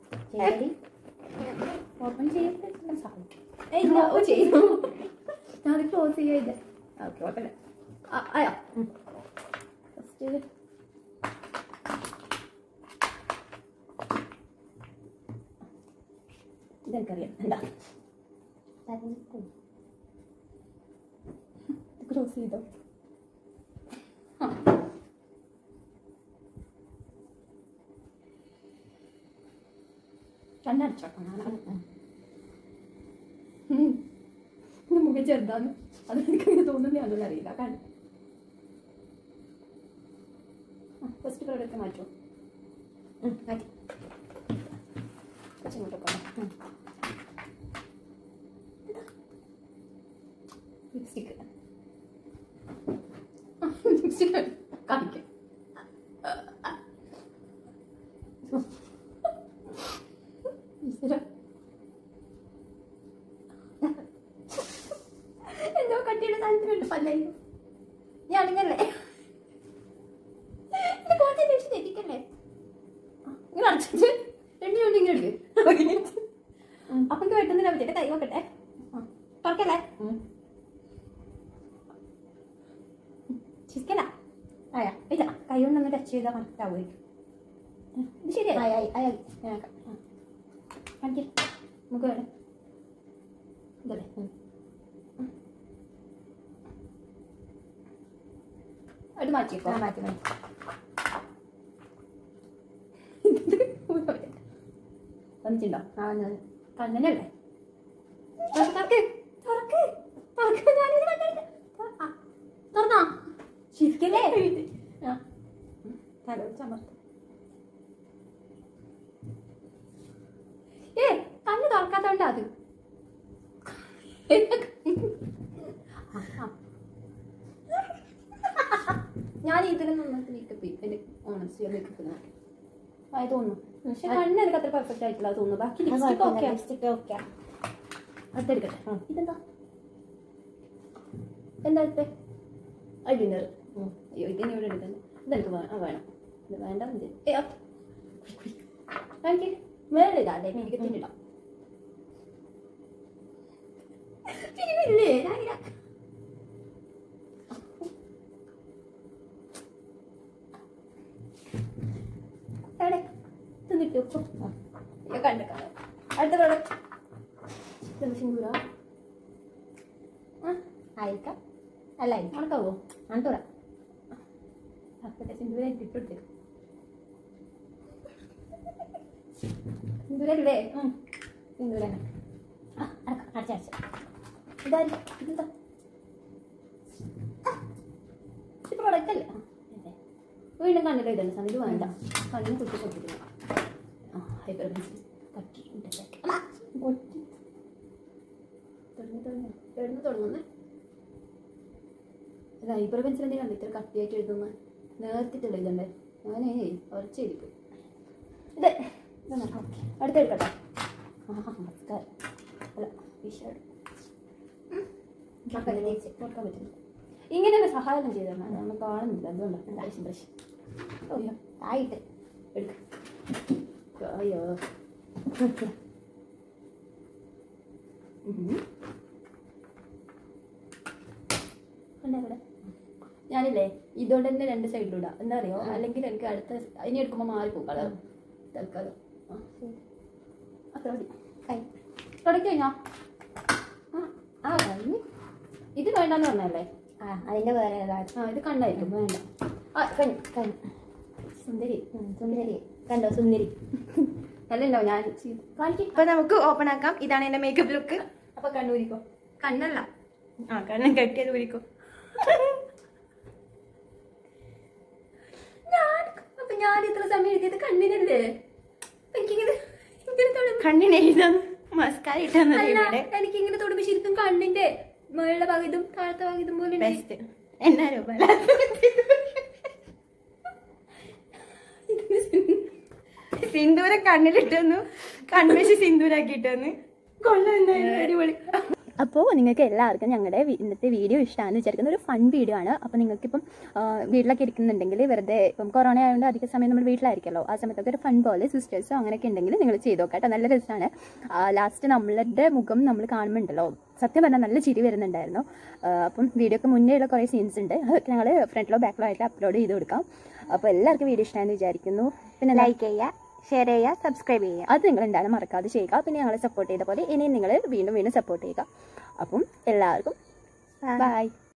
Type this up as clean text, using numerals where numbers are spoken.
Open ചെയ്യാൻ സാധിക്കും. ഞാനത് ക്ലോസ് ചെയ്ത് ഓക്കെ കുഴപ്പമില്ല. ആയോ ഫസ്റ്റ് ഇതെനിക്കറിയാം. എന്താ ക്ലോസ് ചെയ്തോ? കണ്ണടച്ചോട്ടോ. മുഖം ചെറുതാന്ന് അത് എനിക്കങ്ങനെ തോന്നുന്നേ അതൊന്നും അറിയില്ല. കാരണം ഫസ്റ്റ് പ്രോഡക്റ്റ് മാറ്റോ? മാറ്റി കുറച്ചിങ്ങോട്ടൊക്കെ ലിപ്സ്റ്റിക്ക് ലിപ്സ്റ്റിക്ക് കാണിക്കാം. എന്തോ കട്ടിയുടെ താല്പര്യമുണ്ട് പല്ലായിരുന്നു. ഞാനിങ്ങല്ലേ കുറച്ച് ദേഷ്യം തെറ്റിക്കല്ലേ? ഇങ്ങനെ അടച്ചിട്ട് 2 മിനിറ്റ് ഇങ്ങനെ എടുക്കും. അപ്പൊ എനിക്ക് വെട്ടുന്നില്ല പറ്റിയിട്ട് കൈ നോക്കട്ടെ. തുറക്കല്ലേ? ചിരിക്കല ആയാ ഇല്ല, കൈ കൊണ്ടൊന്ന് ടച്ച് ചെയ്താൽ കറക്റ്റ് ആവുമായിരിക്കും. ഇത് ശരിയായി കാണിക്ക. നമുക്ക് വേണം ഇതല്ലേ? അത് മാറ്റിക്കോ. മാറ്റി വന്നിട്ടുണ്ടോ? കണ്ണനല്ലേ? തുറന്നോ? ശരിക്കല്ലേ? കണ്ണ് തുറക്കാത്തോണ്ടാ അത്. ഞാൻ ഇതിൽ നന്നായിട്ട് മേക്കപ്പ് എന്റെ ഓണസ്റ്റ് മേക്കപ്പ് ആയി തോന്നുന്നു. പക്ഷെ കണ്ണ് എനിക്ക് അത്ര പെർഫെക്റ്റ് ആയിട്ടില്ല തോന്നുന്നു. ബാക്കി ലിപ്സ്റ്റിക് ഓക്കെ. അടുത്തെടുക്കട്ടെ. ഇതെന്താ എന്താ ഇപ്പേ? ഐഡിനർ. അയ്യോ ഇതിന് ഇവിടെ എടുക്കുന്നത്. ഇതെനിക്ക് വേണം. ഇത് വേണ്ട. എനിക്ക് വേറെ ഇതാണ്ടേ എനിക്ക് തിന്നിടാം. പിരിവില്ലേ? എവിടെ തിന്നിട്ട് കണ്ട അടുത്ത പ്രോഡക്റ്റ് സിന്ദൂര ആയിരിക്കാം. അല്ല ഉണക്കാവോ? അണത്തോട സിന്ദൂര ഇട്ടെടുത്ത് സിന്ദൂരല്ലേ? സിന്ദൂര അടച്ച ഇതായിരിക്കും. ഇതെന്താ ഇത് പ്രോഡക്റ്റ് അല്ലേ? വീണ്ടും കണ്ണിൽ ഇതല്ലേ സാധനം. ഇത് വേണ്ട. കണ്ണിന് കുട്ടി കൊടുത്തിട്ടില്ല. ഹൈപ്പർ കട്ടി തുടങ്ങുന്നേ. ഇത് ഹൈപ്പർ പെൻസിൽ എന്തെങ്കിലും കണ്ടു ഇത്ര കട്ടിയായിട്ട് എഴുതുന്ന നേർത്തിട്ടുള്ള ഇതുണ്ട്. ഞാനേ ഉറച്ചായിരിക്കും. ഇത് അടുത്തെടുക്കട്ടെ. നമസ്കാരം. അല്ല വിഷയം കൊടുക്കാൻ പറ്റില്ല. ഇങ്ങനെയൊക്കെ സഹായം ചെയ്തു തരണം. നമ്മൾ കാണുന്നില്ല. അതുകൊണ്ടാണ് ബ്രഷ് ബ്രഷ് ആയിട്ട് എടുക്കാം. അയ്യോ കണ്ടവിടെ ഞാനില്ലേ ഇതുകൊണ്ട് തന്നെ 2 സൈഡിലും ഇടാം. എന്താ അറിയോ? അല്ലെങ്കിൽ എനിക്ക് അടുത്ത ഇനി എടുക്കുമ്പോൾ മാറിപ്പോകും കളർ. തൽക്കാലം അത്ര മതി. തുടക്കി കഴിഞ്ഞോ? കഴിഞ്ഞു. ഇത് വേണ്ടെന്ന് പറഞ്ഞല്ലേ? അതിന്റെ വേറെ ഇത് കണ്ടായിരിക്കും. വേണ്ട. കഴിഞ്ഞു. സുന്ദരി സുന്ദരി കണ്ടോ? സുന്ദരി അല്ലല്ലോ ഞാൻ കാണിക്കും. അപ്പൊ നമുക്ക് ഓപ്പൺ ആക്കാം. ഇതാണ് എന്റെ മേക്കപ്പ് ലുക്ക്. അപ്പൊ കണ്ണൂരിക്കോ? കണ്ണല്ല, കണ്ണൻ കെട്ടിയത് ഊരിക്കോ. ഞാൻ ഇത്ര സമയം എഴുതിയത് കണ്ണിനല്ലേ? കണ്ണിന് എഴുതാൻ മസ്കാര ഇട്ടാ എനിക്കിങ്ങനെ തൊടുമ്പോ ശരിക്കും കണ്ണിന്റെ മുകളുടെ ഭാഗത്തും താഴത്തെ ഭാഗത്തും പോലെ ബെസ്റ്റ്. എന്നാരോ സിന്ദൂര കണ്ണിലിട്ടു, കൺവെശി സിന്ദൂരാക്കിട്ടു. കൊള്ളാം. എന്തായാലും അടിപൊളി. അപ്പോൾ നിങ്ങൾക്ക് എല്ലാവർക്കും ഞങ്ങളുടെ ഇന്നത്തെ വീഡിയോ ഇഷ്ടമാണെന്ന് വിചാരിക്കുന്ന ഒരു ഫൺ വീഡിയോ ആണ്. അപ്പോൾ നിങ്ങൾക്കിപ്പം വീട്ടിലൊക്കെ ഇരിക്കുന്നുണ്ടെങ്കിൽ വെറുതെ ഇപ്പം കൊറോണ ആയതുകൊണ്ട് അധിക സമയം നമ്മൾ വീട്ടിലായിരിക്കുമല്ലോ, ആ സമയത്തൊക്കെ ഒരു ഫൺ പോലെ സിസ്റ്റേഴ്സോ അങ്ങനെയൊക്കെ ഉണ്ടെങ്കിൽ നിങ്ങൾ ചെയ്ത് നോക്കാം കേട്ടോ. നല്ല രസമാണ്. ലാസ്റ്റ് നമ്മളുടെ മുഖം നമ്മൾ കാണുമ്പോണ്ടല്ലോ, സത്യം പറഞ്ഞാൽ നല്ല ചിരി വരുന്നുണ്ടായിരുന്നു. അപ്പം വീഡിയോക്ക് മുന്നേ ഉള്ള കുറേ സീൻസ് ഉണ്ട്, അതൊക്കെ ഞങ്ങൾ ഫ്രണ്ടിലോ ബാക്കിലോ ആയിട്ട് അപ്ലോഡ് ചെയ്ത് കൊടുക്കാം. അപ്പോൾ എല്ലാവർക്കും വീഡിയോ ഇഷ്ടമായെന്ന് വിചാരിക്കുന്നു. പിന്നെ ലൈക്ക് ചെയ്യുക, ഷെയർ ചെയ്യുക, സബ്സ്ക്രൈബ് ചെയ്യുക. അത് നിങ്ങൾ എന്തായാലും മറക്കാതെ ചെയ്യുക. പിന്നെ ഞങ്ങളെ സപ്പോർട്ട് ചെയ്ത പോലെ ഇനിയും നിങ്ങൾ വീണ്ടും വീണ്ടും സപ്പോർട്ട് ചെയ്യുക. അപ്പം എല്ലാവർക്കും ബൈ.